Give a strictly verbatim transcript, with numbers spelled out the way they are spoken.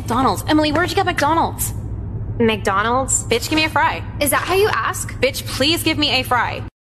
McDonald's. Emily, where'd you get McDonald's? McDonald's? Bitch, give me a fry. Is that how you ask? Bitch, please give me a fry.